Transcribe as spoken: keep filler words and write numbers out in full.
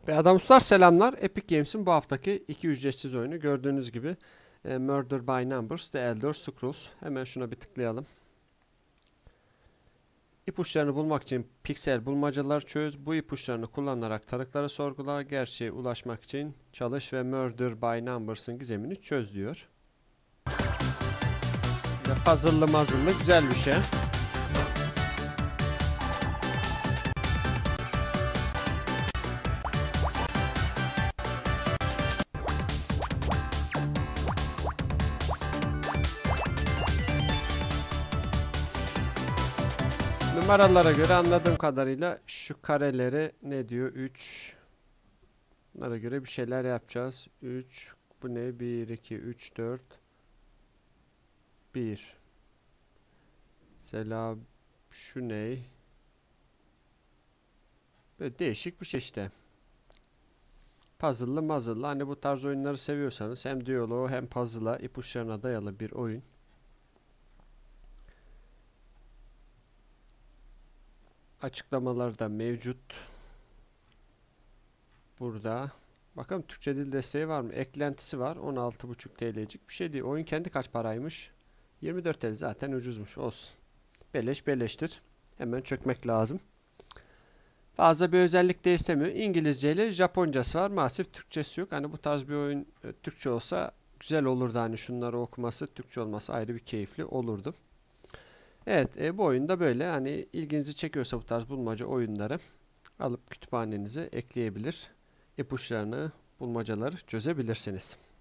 Ve adamlar selamlar. Epic Games'in bu haftaki iki ücretsiz oyunu gördüğünüz gibi e, Murder by Numbers, The Elder Scrolls. Hemen şuna bir tıklayalım. İpuçlarını bulmak için piksel bulmacalar çöz. Bu ipuçlarını kullanarak tanıkları sorgula. Gerçeğe ulaşmak için çalış ve Murder by Numbers'ın gizemini çöz diyor. Ve puzzle'lı mazıllı güzel bir şey. Numaralara göre anladığım kadarıyla şu kareleri ne diyor? üç. Bunlara göre bir şeyler yapacağız. üç. Bu ne? bir, iki, üç, dört. bir. Mesela şu ne? Böyle değişik bir şey işte. Puzzle'lı muzzle'lı. Hani bu tarz oyunları seviyorsanız hem diyaloğu hem puzzle'a ipuçlarına dayalı bir oyun. Açıklamaları da mevcut. Burada. Bakalım Türkçe dil desteği var mı? Eklentisi var. on altı buçuk T L'cik bir şey değil. Oyun kendi kaç paraymış? yirmi dört T L zaten ucuzmuş. Olsun. Beleş beleştir. Hemen çökmek lazım. Fazla bir özellik de istemiyor. İngilizce ile Japoncası var. Maalesef Türkçesi yok. Hani bu tarz bir oyun e, Türkçe olsa güzel olurdu. Hani şunları okuması, Türkçe olması ayrı bir keyifli olurdu. Evet, e, bu oyunda böyle. Hani ilginizi çekiyorsa bu tarz bulmaca oyunları alıp kütüphanenize ekleyebilir. İpuçlarını, bulmacaları çözebilirsiniz.